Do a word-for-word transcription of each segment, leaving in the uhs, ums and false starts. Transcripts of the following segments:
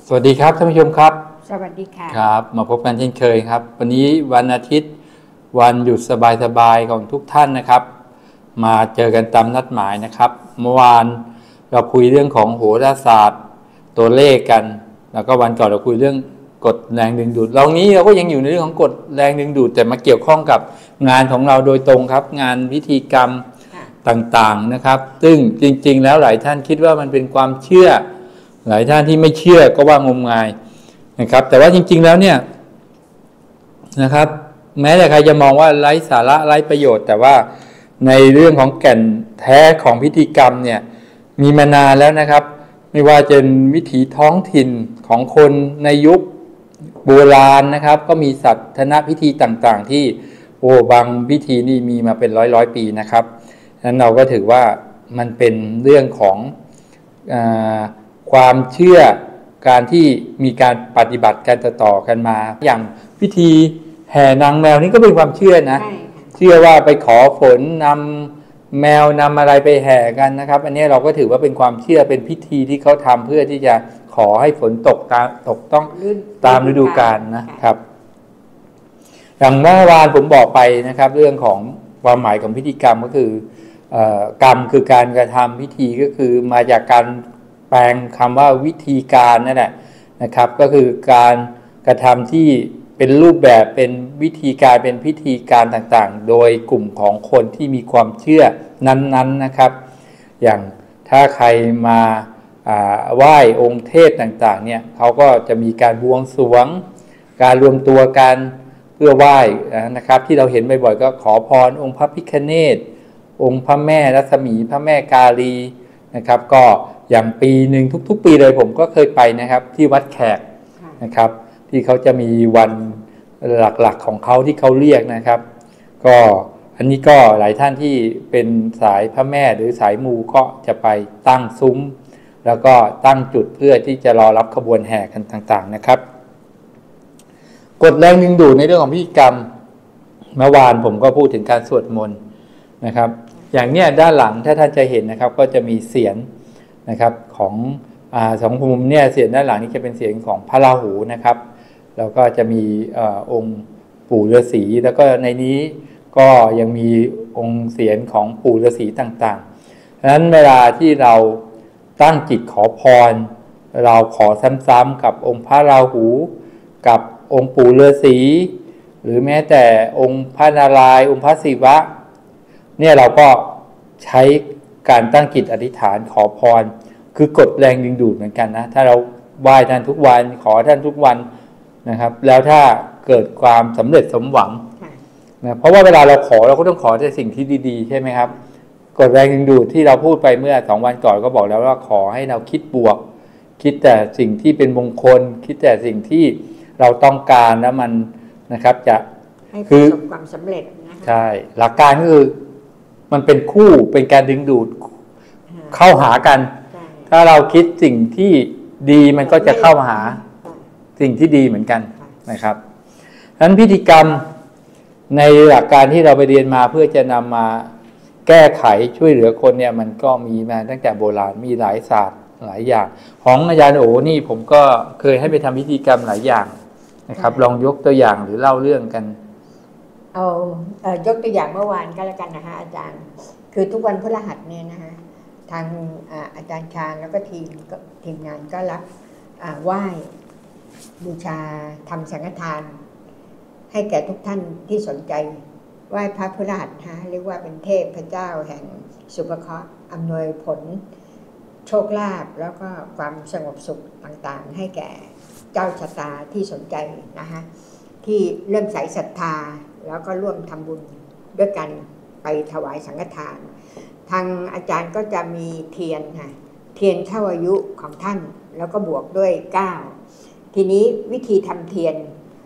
สวัสดีครับท่านผู้ชมครับสวัสดีค่ะครับมาพบกันเช่นเคยครับวันนี้วันอาทิตย์วันหยุดสบายๆของทุกท่านนะครับมาเจอกันตามนัดหมายนะครับเมื่อวานเราคุยเรื่องของโหราศาสตร์ตัวเลขกันแล้วก็วันก่อนเราคุยเรื่องกฎแรงดึงดูดเรานี้เราก็ยังอยู่ในเรื่องของกฎแรงดึงดูดแต่มาเกี่ยวข้องกับงานของเราโดยตรงครับงานพิธีกรรมต่างๆนะครับซึ่งจริงๆแล้วหลายท่านคิดว่ามันเป็นความเชื่อหลายท่านที่ไม่เชื่อก็ว่างมงายนะครับแต่ว่าจริงๆแล้วเนี่ยนะครับแม้แต่ใครจะมองว่าไร้สาระไร้ประโยชน์แต่ว่าในเรื่องของแก่นแท้ของพิธีกรรมเนี่ยมีมานานแล้วนะครับไม่ว่าจะเป็นวิถีท้องถิ่นของคนในยุคโบราณนะครับก็มีศาสนพิธีต่างๆที่โอ้บางพิธีนี่มีมาเป็นร้อยร้อยปีนะครับฉะนั้นเราก็ถือว่ามันเป็นเรื่องของอ่าความเชื่อการที่มีการปฏิบัติกันต่อๆกันมาอย่างพิธีแห่นางแมวนี่ก็เป็นความเชื่อนะเชื่อว่าไปขอฝนนำแมวนำอะไรไปแห่กันนะครับอันนี้เราก็ถือว่าเป็นความเชื่อเป็นพิธีที่เขาทำเพื่อที่จะขอให้ฝนตกตามตกต้องตามฤดูกาลนะครับอย่างเมื่อวานผมบอกไปนะครับเรื่องของความหมายของพิธีกรรมก็คือกรรมคือการกระทำพิธีก็คือมาจากการแปลงคำว่าวิธีการนั่นแหละนะครับก็คือการกระทำที่เป็นรูปแบบเป็นวิธีการเป็นพิธีการต่างๆโดยกลุ่มของคนที่มีความเชื่อนั้นๆ น, นะครับอย่างถ้าใครมาไหว้องค์เทพต่างๆเนี่ยเขาก็จะมีการบวงสรวงการรวมตัวกันเพื่อไหว้นะครับที่เราเห็นบ่อยๆก็ขอพรองค์พระพิฆเนศองค์พระแม่รัศมีพระแม่กาลีนะครับก็อย่างปีหนึ่งทุกๆปีเลยผมก็เคยไปนะครับที่วัดแขกนะครับที่เขาจะมีวันหลักๆของเขาที่เขาเรียกนะครับก็อันนี้ก็หลายท่านที่เป็นสายพระแม่หรือสายมูก็จะไปตั้งซุ้มแล้วก็ตั้งจุดเพื่อที่จะรอรับขบวนแห่กันต่างๆนะครับกฎแรงดึงดูดในเรื่องของพิธีกรรมเมื่อวานผมก็พูดถึงการสวดมนต์นะครับอย่างเนี้ยด้านหลังถ้าท่านจะเห็นนะครับก็จะมีเสียงนะครับของอ่าสองมุมเนี่ยเสียงด้านหลังนี้จะเป็นเสียงของพระราหูนะครับแล้วก็จะมีอ่าองค์ปู่ฤาษีแล้วก็ในนี้ก็ยังมีองค์เสียงของปู่ฤาษีต่างๆฉะนั้นเวลาที่เราตั้งจิตขอพรเราขอซ้ำๆกับองค์พระราหูกับองค์ปู่ฤาษีหรือแม้แต่องค์พระนารายณ์องค์พระศิวะเนี่ยเราก็ใช้การตั้งจิตอธิษฐานขอพรคือกดแรงดึงดูดเหมือนกันนะถ้าเราไหว้ท่านทุกวันขอท่านทุกวันนะครับแล้วถ้าเกิดความสำเร็จสมหวังนะเพราะว่าเวลาเราขอเราก็ต้องขอแต่สิ่งที่ดีๆใช่ไหมครับกดแรงดึงดูดที่เราพูดไปเมื่อสองวันก่อนก็บอกแล้วว่าขอให้เราคิดบวกคิดแต่สิ่งที่เป็นมงคลคิดแต่สิ่งที่เราต้องการแล้วมันนะครับจะให้ประสบความสำเร็จนะใช่หลักการก็คือมันเป็นคู่เป็นการดึงดูดเข้าหากันถ้าเราคิดสิ่งที่ดีมันก็จะเข้าหาสิ่งที่ดีเหมือนกันนะครับฉะนั้นพิธีกรรมในหลักการที่เราไปเรียนมาเพื่อจะนำมาแก้ไขช่วยเหลือคนเนี่ยมันก็มีมาตั้งแต่โบราณมีหลายศาสตร์หลายอย่างของอาจารย์โอนี่ผมก็เคยให้ไปทำพิธีกรรมหลายอย่างนะครับลองยกตัวอย่างหรือเล่าเรื่องกันเอาเอ่อยกตัวอย่างเมื่อวานก็แล้วกันนะคะอาจารย์คือทุกวันพฤหัสเนี่ยนะคะทางอาจารย์ชาญแล้วก็ทีมทีมงานก็รับไหว้บูชาทำสังฆทานให้แก่ทุกท่านที่สนใจไหว้พระพฤหัสฮะเรียกว่าเป็นเทพพระเจ้าแห่งสุภเคราะห์อำนวยผลโชคลาภแล้วก็ความสงบสุขต่างๆให้แก่เจ้าชะตาที่สนใจนะคะที่เริ่มใส่ศรัทธาแล้วก็ร่วมทำบุญด้วยกันไปถวายสังฆทานทางอาจารย์ก็จะมีเทียนค่ะเทียนเท่าอายุของท่านแล้วก็บวกด้วยเก้าทีนี้วิธีทำเทียน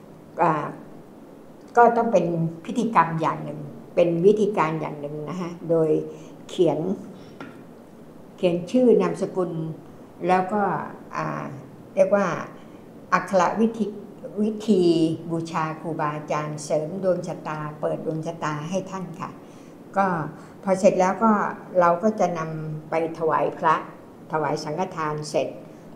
ก็ต้องเป็นพิธีกรรมอย่างหนึ่งเป็นวิธีการอย่างหนึ่งนะคะโดยเขียนเขียนชื่อนามสกุลแล้วก็เรียกว่าอักขระวิธีวิธีบูชาครูบาอาจารย์เสริมดวงชะตาเปิดดวงชะตาให้ท่านค่ะก็พอเสร็จแล้วก็เราก็จะนำไปถวายพระถวายสังฆทานเสร็จ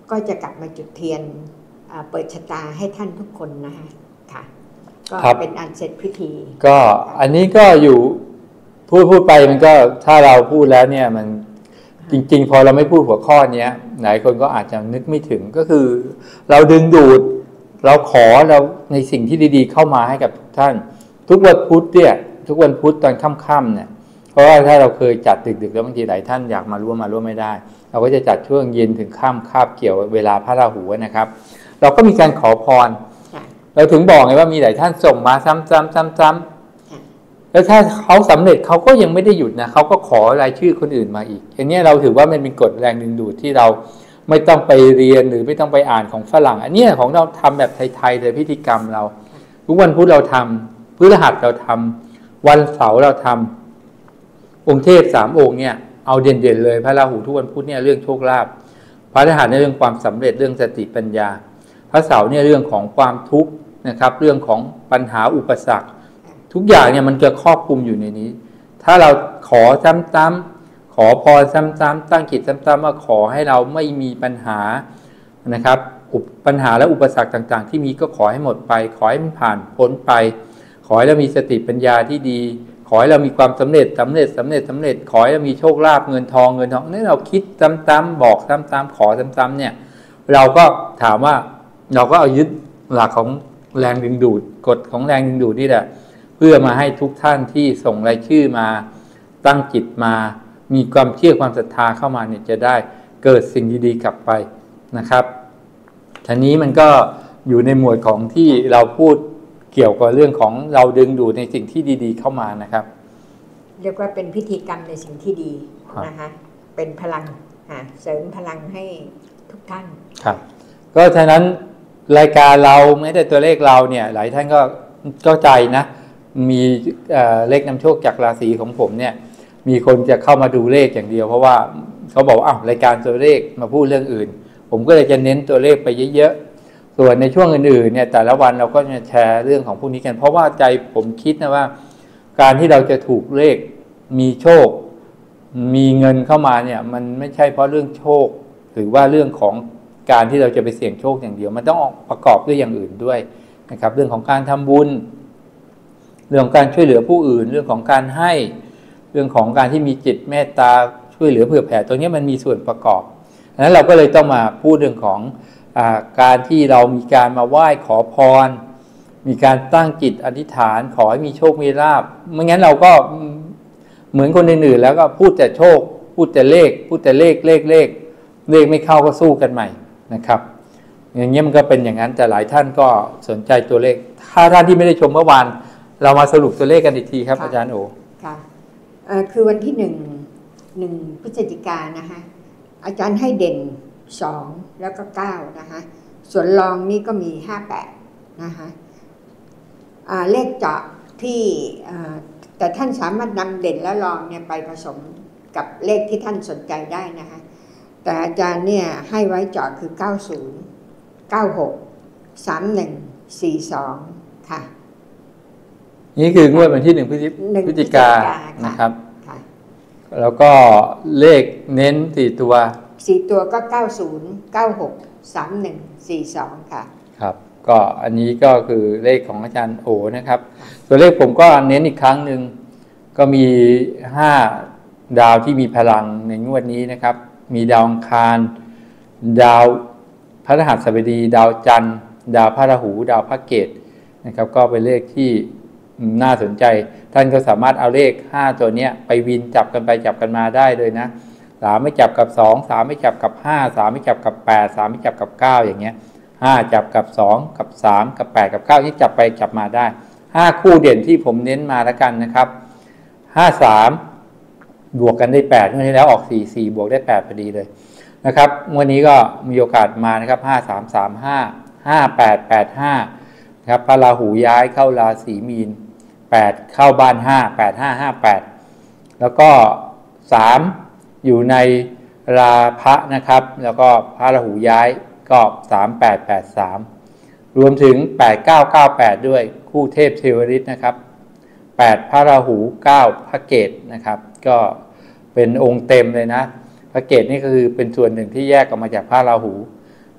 ก็จะกลับมาจุดเทียนเปิดชะตาให้ท่านทุกคนนะคะค่ะก็เป็นอันเสร็จพิธีก็อันนี้ก็อยู่พูดพูดไปมันก็ถ้าเราพูดแล้วเนี่ยมันจริงๆพอเราไม่พูดหัวข้อนี้หลายคนก็อาจจะนึกไม่ถึงก็คือเราดึงดูดเราขอเราในสิ่งที่ดีๆเข้ามาให้กับทุกท่านทุกวันพุธเนี่ยทุกวันพุธตอนค่ำๆเนี่ยเพราะว่าถ้าเราเคยจัดดึกๆแล้วบางทีหลายท่านอยากมาร่วมมาร่วมไม่ได้เราก็จะจัดช่วงเย็นถึงค่ำคาบเกี่ยวเวลาพระราหูนะครับเราก็มีการขอพรเราถึงบอกไงว่ามีหลายท่านส่งมาซ้ำๆๆๆแล้วถ้าเขาสำเร็จเขาก็ยังไม่ได้หยุดนะเขาก็ขอรายชื่อคนอื่นมาอีกอันนี้เราถือว่ามันเป็นกฎแรงดึงดูดที่เราไม่ต้องไปเรียนหรือไม่ต้องไปอ่านของฝรั่งอันนี้ของเราทำแบบไทยๆเลยพิธีกรรมเราทุกวันพุธเราทำพฤหัสเราทำวันเสาร์เราทำองค์เทพสามองค์เนี่ยเอาเด่นๆเลยพระราหูทุกวันพุธเนี่ยเรื่องโชคลาภพระพฤหัสในเรื่องความสำเร็จเรื่องสติปัญญาพระเสาร์เนี่ยเรื่องของความทุกข์นะครับเรื่องของปัญหาอุปสรรคทุกอย่างเนี่ยมันจะครอบคลุมอยู่ในนี้ถ้าเราขอซ้ำๆขอพรซ้ำๆตั้งจิตซ้ำๆว่าขอให้เราไม่มีปัญหานะครับปัญหาและอุปสรรคต่างๆที่มีก็ขอให้หมดไปขอให้มันผ่านพ้นไปขอให้เรามีสติปัญญาที่ดีขอให้เรามีความสำเร็จสำเร็จสำเร็จสำเร็จขอให้เรามีโชคลาภเงินทองเงินทองนี่เราคิดซ้ำๆบอกซ้ำๆขอซ้ำๆเนี่ยเราก็ถามว่าเราก็เอายึดหลักของแรงดึงดูดกฎของแรงดึงดูดนี่แหละเพื่อมาให้ทุกท่านที่ส่งรายชื่อมาตั้งจิตมามีความเชื่อความศรัทธาเข้ามาเนี่ยจะได้เกิดสิ่งดีๆกลับไปนะครับทีนี้มันก็อยู่ในหมวดของที่เราพูดเกี่ยวกับเรื่องของเราดึงดูดในสิ่งที่ดีๆเข้ามานะครับเรียกว่าเป็นพิธีกรรมในสิ่งที่ดีนะคะเป็นพลังเสริมพลังให้ทุกท่านครับก็ฉะนั้นรายการเราไม่ได้ตัวเลขเราเนี่ยหลายท่านก็เข้าใจนะมีเลขนำโชคจากราศีของผมเนี่ยมีคนจะเข้ามาดูเลขอย่างเดียวเพราะว่าเขาบอกอ้าวรายการตัวเลขมาพูดเรื่องอื่นผมก็เลยจะเน้นตัวเลขไปเยอะๆส่วนในช่วงอื่นๆเนี่ยแต่ละวันเราก็จะแชร์เรื่องของพวกนี้กันเพราะว่าใจผมคิดนะว่าการที่เราจะถูกเลขมีโชคมีเงินเข้ามาเนี่ยมันไม่ใช่เพราะเรื่องโชคหรือว่าเรื่องของการที่เราจะไปเสี่ยงโชคอย่างเดียวมันต้องประกอบด้วยอย่างอื่นด้วยนะครับเรื่องของการทำบุญเรื่องของการช่วยเหลือผู้อื่นเรื่องของการให้เรื่องของการที่มีจิตเมตตาช่วยเหลือเผื่อแผ่ตัวนี้มันมีส่วนประกอบดังนั้นเราก็เลยต้องมาพูดเรื่องของอ่าการที่เรามีการมาไหว้ขอพรมีการตั้งจิตอธิษฐานขอให้มีโชคมีลาภไม่งั้นเราก็เหมือนคนอื่นๆแล้วก็พูดแต่โชคพูดแต่เลขพูดแต่เลขเลขเลขเลขไม่เข้าก็สู้กันใหม่นะครับอย่างเงี้ยมันก็เป็นอย่างนั้นแต่หลายท่านก็สนใจตัวเลขถ้าท่านที่ไม่ได้ชมเมื่อวานเรามาสรุปตัวเลขกันอีกทีครับอาจารย์โอค่ะคือวันที่หนึ่งหนึ่งพฤศจิกายนนะคะอาจารย์ให้เด่นสองแล้วก็เก้านะคะส่วนรองนี่ก็มีห้าแปดนะคะเลขเจาะที่แต่ท่านสามารถนำเด่นและรองเนี่ยไปผสมกับเลขที่ท่านสนใจได้นะคะแต่อาจารย์เนี่ยให้ไว้เจาะคือเก้าสิบ เก้าหก สามสิบเอ็ด สี่สิบสองค่ะนี่คืองวดวันที่หนึ่งพฤศจิกายนนะครับแล้วก็เลขเน้นสี่ตัวสี่ตัวก็เก้าสิบ เก้าหก สามสิบเอ็ด สี่สิบสองค่ะครับก็อันนี้ก็คือเลขของอาจารย์โอนะครับตัวเลขผมก็เน้นอีกครั้งหนึ่งก็มีห้าดาวที่มีพลังในงวดนี้นะครับมีดาวอังคารดาวพฤหัสบดีดาวจันทร์ดาวพฤหัสดาวพระเกตนะครับก็เป็นเลขที่น่าสนใจท่านก็สามารถเอาเลขห้าตัวนี้ไปวินจับกันไปจับกันมาได้เลยนะสามไม่จับกับสอง สามไม่จับกับห้า สามไม่จับกับแปด สามไม่จับกับเก้าอย่างเงี้ยห้าจับกับสองกับสามกับแปดกับเก้าที่จับไปจับมาได้ห้าคู่เด่นที่ผมเน้นมาแล้วกันนะครับห้า สามบวกกันได้แปดเมื่อที่แล้วออกสี่ สี่บวกได้แปดพอดีเลยนะครับวันนี้ก็มีโอกาสมานะครับห้า สาม สาม ห้า ห้า แปด แปด ห้าครับพระราหูย้ายเข้าราศีมีนแปดเข้าบ้านห้า แปด ห้า ห้า แปดแล้วก็สามอยู่ในราพะนะครับแล้วก็พระราหูย้ายก็สาม แปด แปด สามรวมถึงแปด เก้า เก้า แปดด้วยคู่เทพเทวฤทธิ์นะครับแปดพระราหูเก้าพระเกตนะครับก็เป็นองค์เต็มเลยนะพระเกตนี่ก็คือเป็นส่วนหนึ่งที่แยกออกมาจากพระราหู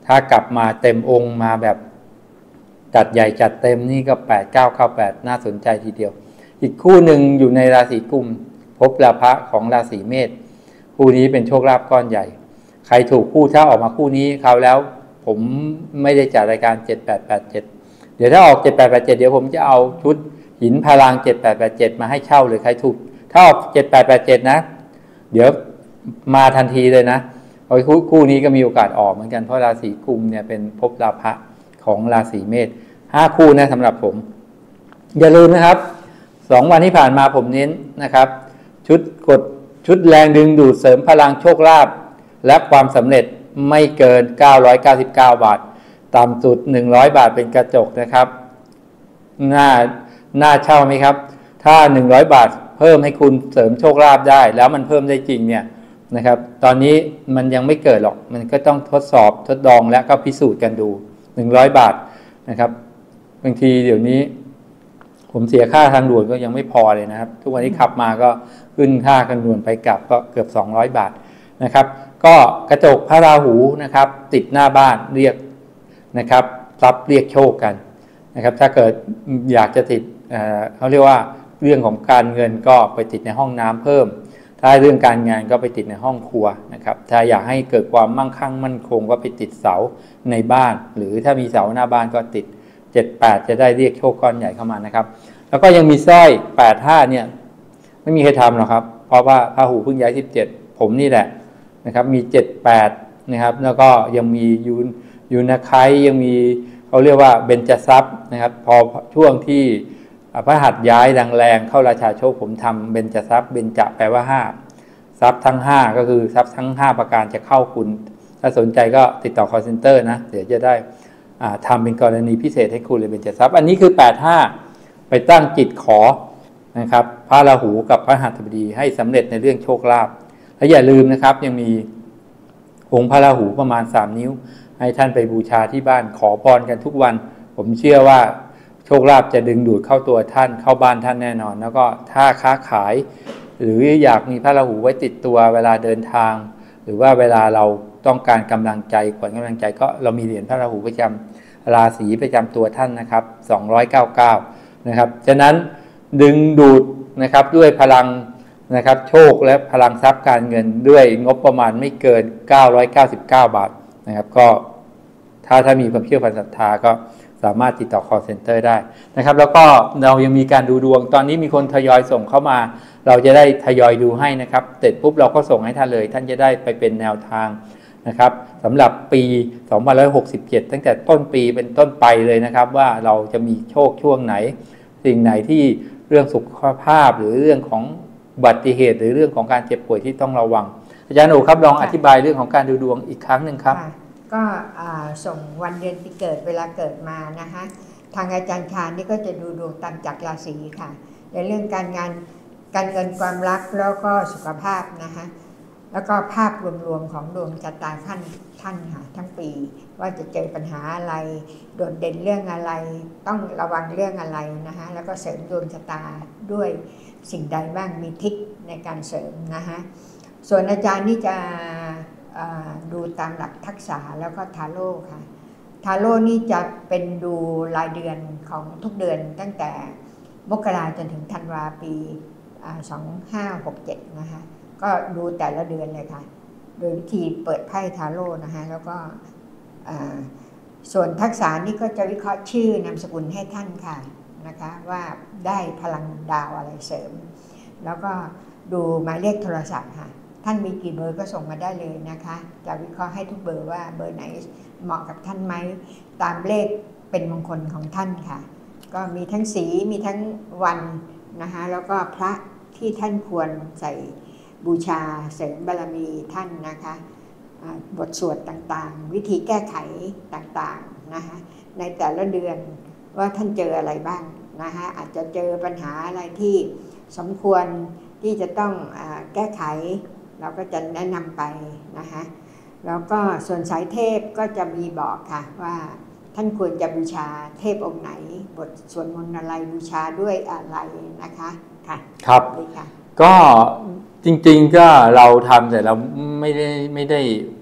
ถ้ากลับมาเต็มองค์มาแบบจัดใหญ่จัดเต็มนี่ก็แปดเก้าเข้าแปดน่าสนใจทีเดียวอีกคู่หนึ่งอยู่ในราศีกุมภพลาภะของราศีเมษคู่นี้เป็นโชคลาภก้อนใหญ่ใครถูกคู่ถ้าออกมาคู่นี้คราวแล้วผมไม่ได้จัดรายการเจ็ดแปดแปดเจ็ดเดี๋ยวถ้าออกเจ็ดแปดแปดเจ็ดเดี๋ยวผมจะเอาชุดหินพลังเจ็ดแปดแปดเจ็ดมาให้เช่าเลยใครถูกถ้าออกเจ็ดแปดแปดเจ็ดนะเดี๋ยวมาทันทีเลยนะเพราะคู่คู่นี้ก็มีโอกาสออกเหมือนกันเพราะราศีกุมเนี่ยเป็นภพลาภะของราศีเมษห้าคู่นะสำหรับผมอย่าลืมนะครับสองวันที่ผ่านมาผมเน้นนะครับชุดกดชุดแรงดึงดูดเสริมพลังโชคลาภและความสำเร็จไม่เกินเก้าร้อยเก้าสิบเก้าบาทต่ำสุดหนึ่งร้อยบาทเป็นกระจกนะครับน่าน่าเช่าไหมครับถ้าหนึ่งร้อยบาทเพิ่มให้คุณเสริมโชคลาภได้แล้วมันเพิ่มได้จริงเนี่ยนะครับตอนนี้มันยังไม่เกิดหรอกมันก็ต้องทดสอบทดลองและก็พิสูจน์กันดูหนึ่งร้อยบาทนะครับบางทีเดี๋ยวนี้ผมเสียค่าทางด่วนก็ยังไม่พอเลยนะครับทุกวันนี้ขับมาก็ขึ้นค่าทางด่วนไปกลับก็เกือบสองร้อยบาทนะครับก็กระจกพระราหูนะครับติดหน้าบ้านเรียกนะครับรับเรียกโชคกันนะครับถ้าเกิดอยากจะติด เอ่อ เขาเรียกว่าเรื่องของการเงินก็ไปติดในห้องน้ำเพิ่มถ้าเรื่องการงานก็ไปติดในห้องครัวนะครับถ้าอยากให้เกิดความมั่งคั่งมั่นคงก็ไปติดเสาในบ้านหรือถ้ามีเสาหน้าบ้านก็ติดเจ็ด แปดจะได้เรียกโชคก้อนใหญ่เข้ามานะครับแล้วก็ยังมีสร้อยแปด ห้าเนี่ยไม่มีใครทำหรอกครับเพราะว่าพราหูเพิ่งย้ายสิบเจ็ดผมนี่แหละนะครับมีเจ็ด แปดนะครับแล้วก็ยังมียูนยูนาไคยังมีเขาเรียกว่าเบญจทรัพย์นะครับพอช่วงที่พระหัตถ์ย้ายแรงๆเข้าราชาโชคผมทำเบญจทรัพย์เบญจแปลว่าห้าทรัพย์ทั้งห้าก็คือทรัพย์ทั้งห้าประการจะเข้าคุณถ้าสนใจก็ติดต่อ call center นะเดี๋ยวจะได้ทำเป็นกรณีพิเศษให้คุณเลยเบญจทรัพย์อันนี้คือแปด ห้าไปตั้งจิตขอนะครับพระราหูกับพระหัตถบดีให้สำเร็จในเรื่องโชคลาภและอย่าลืมนะครับยังมีองค์พระราหูประมาณสามนิ้วให้ท่านไปบูชาที่บ้านขอพรกันทุกวันผมเชื่อว่าโชคลาภจะดึงดูดเข้าตัวท่านเข้าบ้านท่านแน่นอนแล้วก็ถ้าค้าขายหรืออยากมีพระราหูไว้ติดตัวเวลาเดินทางหรือว่าเวลาเราต้องการกำลังใจขวัญกำลังใจก็เรามีเหรียญพระราหูประจำราศีประจำตัวท่านนะครับสองร้อยเก้าสิบเก้านะครับฉะนั้นดึงดูดนะครับด้วยพลังนะครับโชคและพลังทรัพย์การเงินด้วยงบประมาณไม่เกินเก้าร้อยเก้าสิบเก้าบาทนะครับก็ถ้าถ้ามีความเชื่อความศรัทธาก็สามารถติดต่อ call center ได้นะครับแล้วก็เรายังมีการดูดวงตอนนี้มีคนทยอยส่งเข้ามาเราจะได้ทยอยดูให้นะครับเสร็จปุ๊บเราก็ส่งให้ท่านเลยท่านจะได้ไปเป็นแนวทางนะครับสำหรับปีสองพันห้าร้อยหกสิบเจ็ดตั้งแต่ต้นปีเป็นต้นไปเลยนะครับว่าเราจะมีโชคช่วงไหนสิ่งไหนที่เรื่องสุขภาพหรือเรื่องของอุบัติเหตุหรือเรื่องของการเจ็บป่วยที่ต้องระวังอาจารย์โอครับลองอธิบายเรื่องของการดูดวงอีกครั้งหนึ่งครับก็ส่งวันเดือนปีเกิดเวลาเกิดมานะคะทางอาจารย์ชาญนี่ก็จะดูดวงตามจักรราศีค่ะในเรื่องการงานการเงินความรักแล้วก็สุขภาพนะคะแล้วก็ภาพรวมๆของดวงชะตาท่านท่านค่ะทั้งปีว่าจะเจอปัญหาอะไรโดดเด่นเรื่องอะไรต้องระวังเรื่องอะไรนะคะแล้วก็เสริมดวงชะตาด้วยสิ่งใดบ้างมีทิศในการเสริมนะคะส่วนอาจารย์นี่จะดูตามหลักทักษะแล้วก็ทาโร่ค่ะทาโร่นี่จะเป็นดูรายเดือนของทุกเดือนตั้งแต่มกราจนถึงธันวาปีสองพันห้าร้อยหกสิบเจ็ดนะคะก็ดูแต่ละเดือนเลยค่ะโดยวิธีเปิดไพ่ทาโร่นะคะแล้วก็ส่วนทักษะนี่ก็จะวิเคราะห์ชื่อนามสกุลให้ท่านค่ะนะคะว่าได้พลังดาวอะไรเสริมแล้วก็ดูหมายเลขโทรศัพท์ค่ะท่านมีกี่เบอร์ก็ส่งมาได้เลยนะคะจะวิเคราะห์ให้ทุกเบอร์ว่าเบอร์ไหนเหมาะกับท่านไหมตามเลขเป็นมงคลของท่านค่ะก็มีทั้งสีมีทั้งวันนะคะแล้วก็พระที่ท่านควรใส่บูชาเสริมบารมีท่านนะคะบทสวดต่างๆวิธีแก้ไขต่างๆนะคะในแต่ละเดือนว่าท่านเจออะไรบ้างนะคะอาจจะเจอปัญหาอะไรที่สมควรที่จะต้องแก้ไขเราก็จะแนะนำไปนะคะแล้วก็ส่วนสายเทพก็จะมีบอกค่ะว่าท่านควรจะบูชาเทพองค์ไหนบทสวดมนต์อะไรบูชาด้วยอะไรนะคะค่ะครับค่ะก็จริงๆก็เราทำแต่เราไม่ได้ไม่ได้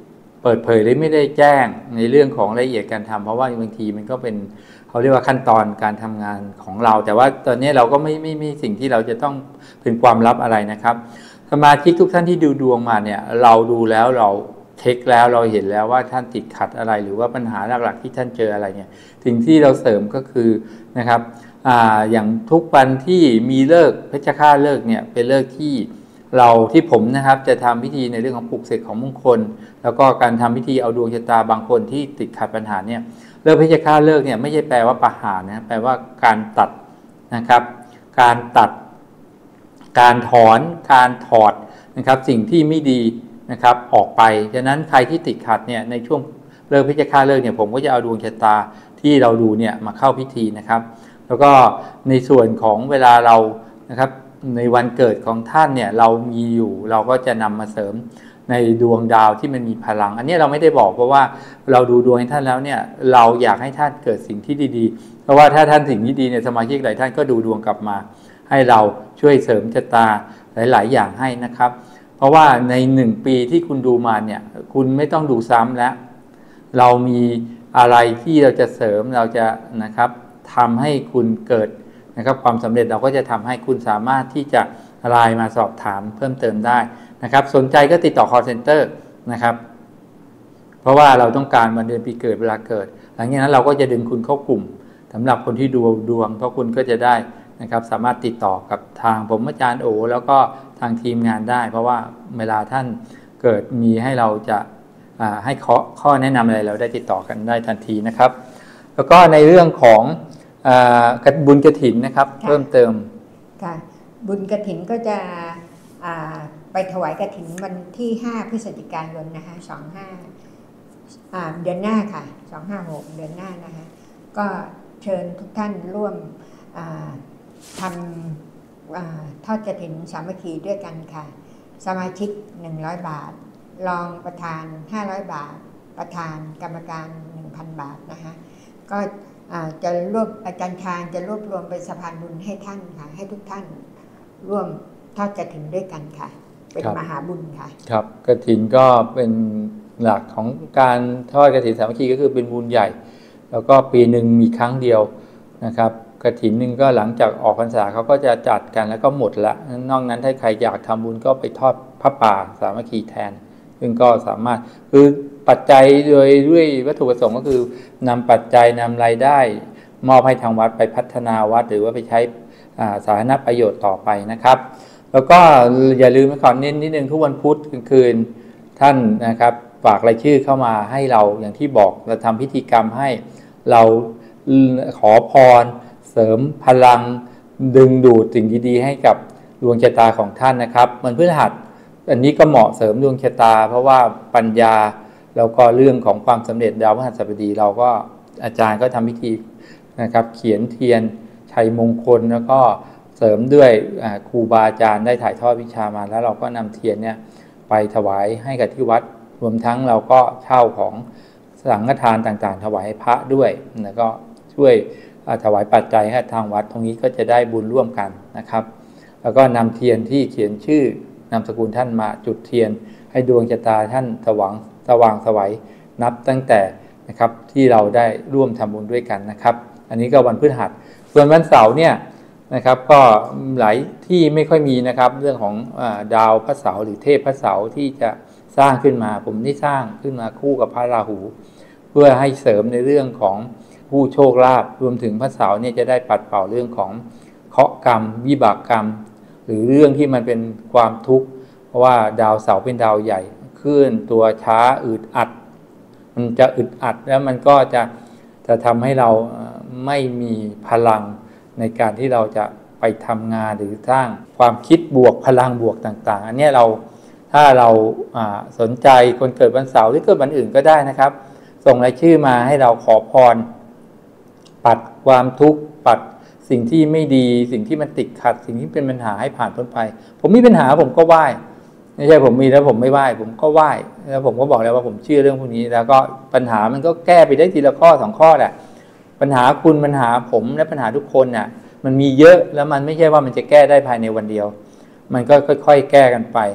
เปิดเผยหรือไม่ได้แจ้งในเรื่องของรายละเอียดการทำเพราะว่าบางทีมันก็เป็นเขาเรียกว่าขั้นตอนการทำงานของเราแต่ว่าตอนนี้เราก็ไม่ไม่ไม่สิ่งที่เราจะต้องเป็นความลับอะไรนะครับสมาชิกทุกท่านที่ดูดวงมาเนี่ยเราดูแล้วเราเช็คแล้วเราเห็นแล้วว่าท่านติดขัดอะไรหรือว่าปัญหาหลักๆที่ท่านเจออะไรเนี่ยสิ่งที่เราเสริมก็คือนะครับอ่าอย่างทุกวันที่มีเลิกเพชฌฆาตเลิกเนี่ยเป็นเลิกที่เราที่ผมนะครับจะทำพิธีในเรื่องของปลุกเสกของมงคลแล้วก็การทำพิธีเอาดวงชะตาบางคนที่ติดขัดปัญหาเนี่ยเลิกเพชฌฆาตเลิกเนี่ยไม่ใช่แปลว่าประหารนะแปลว่าการตัดนะครับการตัดการถอนการถอดนะครับสิ่งที่ไม่ดีนะครับออกไปฉะนั้นใครที่ติดขัดเนี่ยในช่วงเลิกเพชฌฆาตเลิกเนี่ยผมก็จะเอาดวงชะตาที่เราดูเนี่ยมาเข้าพิธีนะครับแล้วก็ในส่วนของเวลาเรานะครับในวันเกิดของท่านเนี่ยเรามีอยู่เราก็จะนำมาเสริมในดวงดาวที่มันมีพลังอันนี้เราไม่ได้บอกเพราะว่าเราดูดวงให้ท่านแล้วเนี่ยเราอยากให้ท่านเกิดสิ่งที่ดีๆเพราะว่าถ้าท่านสิ่งที่ดีเนี่ยสมาชิกหลายท่านก็ดูดวงกลับมาให้เราช่วยเสริมชะตาหลายๆอย่างให้นะครับเพราะว่าในหนึ่งปีที่คุณดูมาเนี่ยคุณไม่ต้องดูซ้ำแล้วเรามีอะไรที่เราจะเสริมเราจะนะครับทำให้คุณเกิดนะครับความสำเร็จเราก็จะทำให้คุณสามารถที่จะไลน์มาสอบถามเพิ่มเติมได้นะครับสนใจก็ติดต่อ call center นะครับเพราะว่าเราต้องการวันเดือนปีเกิดเวลาเกิดหลังจากนั้นเราก็จะดึงคุณเข้ากลุ่มสำหรับคนที่ดูดวงเพราะคุณก็จะได้นะครับสามารถติดต่อกับทางผมอาจารย์โอแล้วก็ทางทีมงานได้เพราะว่าเวลาท่านเกิดมีให้เราจะให้ข้อข้อแนะนำอะไรเราได้ติดต่อกันได้ทันทีนะครับแล้วก็ในเรื่องของบุญกฐินนะครับเพิ่มเติมค่ะบุญกฐินก็จะไปถวายกฐินวันที่ห้าพฤศจิกายนนะคะสองห้าเดือนหน้าค่ะสองห้าหกเดือนหน้านะคะก็เชิญทุกท่านร่วมทำทอดกฐินสามัคคีด้วยกันค่ะสมาชิกหนึ่งร้อยบาทรองประธานห้าร้อยบาทประธานกรรมการ หนึ่งพัน บาทนะคะก็จะรวบอาจารย์ชาญจะรวบรวมเป็นสะพานบุญให้ท่านค่ะให้ทุกท่านร่วมทอดกฐินด้วยกันค่ะเป็นมหาบุญค่ะครับกฐินก็เป็นหลักของการทอดกฐินสามัคคีก็คือเป็นบุญใหญ่แล้วก็ปีหนึ่งมีครั้งเดียวนะครับกฐินหนึ่งก็หลังจากออกพรรษาเขาก็จะจัดกันแล้วก็หมดละนอกนั้นถ้าใครอยากทำบุญก็ไปทอดพระป่าสามัคคีแทนซึ่งก็สามารถคือปัจจัยโดยด้วยวัตถุประสงค์ก็คือนำปัจจัยนำรายได้มอบให้ทางวัดไปพัฒนาวัดหรือว่าไปใช้สาธารณประโยชน์ต่อไปนะครับแล้วก็อย่าลืมขอเน้นนิดนึงทุกวันพุธกลางคืนท่านนะครับฝากรายชื่อเข้ามาให้เราอย่างที่บอกเราทำพิธีกรรมให้เราขอพรเสริมพลังดึงดูดสิ่งดีๆให้กับดวงชะตาของท่านนะครับมันพฤหัสอันนี้ก็เหมาะเสริมดวงชะตาเพราะว่าปัญญาแล้วก็เรื่องของความสำเร็จดาวพฤหัสบดีเราก็อาจารย์ก็ทำพิธีนะครับเขียนเทียนชัยมงคลแล้วก็เสริมด้วยครูบาอาจารย์ได้ถ่ายทอดวิชามาแล้วเราก็นำเทียนเนี่ยไปถวายให้กับที่วัดรวมทั้งเราก็เช่าของสังฆทานต่างๆถวายให้พระด้วยแล้วก็ช่วยถวายปัจจัยให้ทางวัดตรงนี้ก็จะได้บุญร่วมกันนะครับแล้วก็นำเทียนที่เขียนชื่อนามสกุลท่านมาจุดเทียนให้ดวงชะตาท่านสว่างสว่างไสวนับตั้งแต่นะครับที่เราได้ร่วมทำบุญด้วยกันนะครับอันนี้ก็วันพฤหัสส่วนวันเสาร์เนี่ยนะครับก็หลายที่ไม่ค่อยมีนะครับเรื่องของดาวพระเสาร์หรือเทพพระเสาร์ที่จะสร้างขึ้นมาผมได้สร้างขึ้นมาคู่กับพระราหูเพื่อให้เสริมในเรื่องของผู้โชคลาภรวมถึงพระเสาร์เนี่ยจะได้ปัดเป่าเรื่องของเคราะห์กรรมวิบากกรรมหรือเรื่องที่มันเป็นความทุกข์เพราะว่าดาวเสาร์เป็นดาวใหญ่เคลื่อนตัวช้าอึดอัดมันจะอึดอัดแล้วมันก็จะจะทำให้เราไม่มีพลังในการที่เราจะไปทำงานหรือสร้างความคิดบวกพลังบวกต่างๆอันนี้เราถ้าเราสนใจคนเกิดวันเสาร์หรือเกิดวันอื่นก็ได้นะครับส่งรายชื่อมาให้เราขอพรปัดความทุกข์ปัดสิ่งที่ไม่ดีสิ่งที่มันติดขัดสิ่งที่เป็นปัญหาให้ผ่านพ้นไปผมมีปัญหาผมก็ไหว้ไม่ใช่ผมมีแล้วผมไม่ไหว้ผมก็ไหว้แล้วผมก็บอกแล้วว่าผมเชื่อเรื่องพวกนี้แล้วก็ปัญหามันก็แก้ไปได้ทีละข้อสองข้อแหละปัญหาคุณปัญหาผมและปัญหาทุกคนน่ะมันมีเยอะแล้วมันไม่ใช่ว่ามันจะแก้ได้ภายในวันเดียวมันก็ค่อยๆแก้กันไป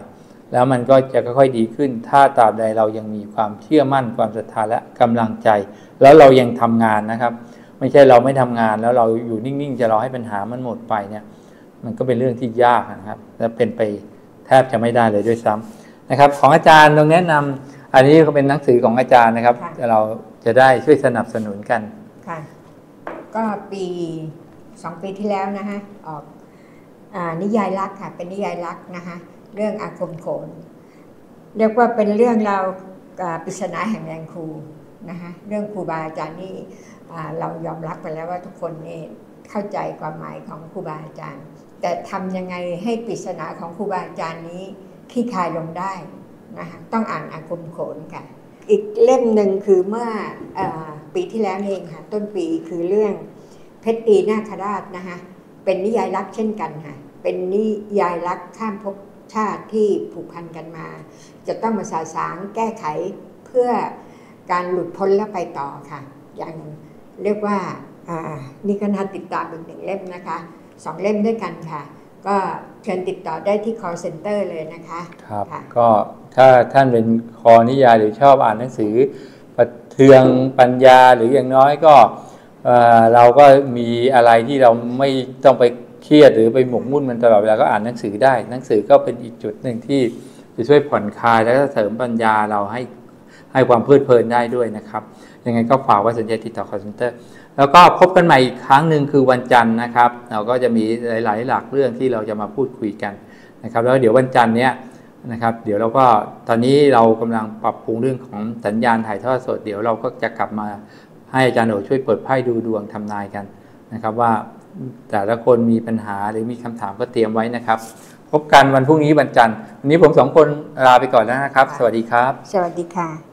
แล้วมันก็จะค่อยๆดีขึ้นถ้าตราบใดเรายังมีความเชื่อมั่นความศรัทธาและกำลังใจแล้วเรายังทำงานนะครับไม่ใช่เราไม่ทำงานแล้วเราอยู่นิ่งๆจะรอให้ปัญหามันหมดไปเนี่ยมันก็เป็นเรื่องที่ยากนะครับและเป็นไปแทบจะไม่ได้เลยด้วยซ้ำนะครับของอาจารย์ต้องแนะนำอันนี้ก็เป็นหนังสือของอาจารย์นะครับเราจะได้ช่วยสนับสนุนกันค่ะก็ปีสองปีที่แล้วนะฮะออกนิยายรักค่ะเป็นนิยายรักนะคะเรื่องอาคมโขนเรียกว่าเป็นเรื่องราวปริศนาแห่งแรงครูนะคะเรื่องครูบาอาจารย์นี่เรายอมรับไปแล้วว่าทุกคนนี่เข้าใจความหมายของครูบาอาจารย์แต่ทำยังไงให้ปริศนาของครูบาอาจารย์นี้คลี่คลายลงได้นะคะต้องอ่านอาคมโขนค่ะอีกเล่มหนึ่งคือเมื่อปีที่แล้วเองค่ะต้นปีคือเรื่องเพชรตีนาคราชนะคะเป็นนิยายรักเช่นกันค่ะเป็นนิยายรักข้ามภพชาติที่ผูกพันกันมาจะต้องมาสาสางแก้ไขเพื่อการหลุดพ้นและไปต่อค่ะอย่างเรียกว่านี่ก็น่าติดตามอีกหนึ่งเล่มนะคะสองเล่มด้วยกันค่ะก็เชิญติดต่อได้ที่ call center เลยนะคะครับก็ถ้าท่านเป็นคอนิยายหรือชอบอ่านหนังสือประเทืองปัญญาหรืออย่างน้อยก็เราก็มีอะไรที่เราไม่ต้องไปเครียดหรือไปหมกมุ่นมันตลอดเวลาก็อ่านหนังสือได้หนังสือก็เป็นอีกจุดหนึ่งที่จะช่วยผ่อนคลายและเสริมปัญญาเราให้ให้ความเพลิดเพลินได้ด้วยนะครับยังไงก็ฝากไว้สนใจติดต่อ call center แล้วก็พบกันใหม่อีกครั้งหนึ่งคือวันจันทร์นะครับเราก็จะมีหลายๆหลักเรื่องที่เราจะมาพูดคุยกันนะครับแล้วเดี๋ยววันจันทร์เนี้ยนะครับเดี๋ยวเราก็ตอนนี้เรากำลังปรับปรุงเรื่องของสัญญาณถ่ายทอดสดเดี๋ยวเราก็จะกลับมาให้อาจารย์โอช่วยเปิดไพ่ดูดวงทำนายกันนะครับว่าแต่ละคนมีปัญหาหรือมีคำถามก็เตรียมไว้นะครับพบกันวันพรุ่งนี้วันจันทร์วันนี้ผมสองคนลาไปก่อนแล้วนะครับสวัสดีครับสวัสดีค่ะ